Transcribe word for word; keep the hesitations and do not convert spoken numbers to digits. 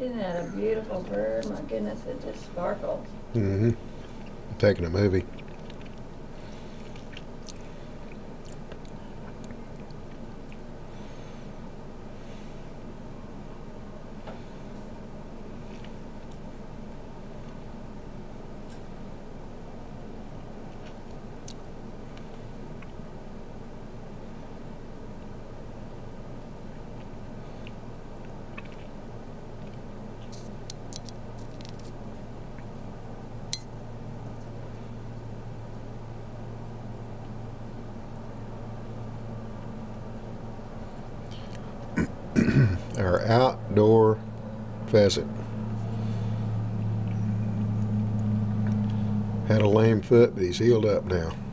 Isn't that a beautiful bird? My goodness, it just sparkles. Mm-hmm. I'm taking a movie. Our outdoor pheasant had a lame foot, but he's healed up now.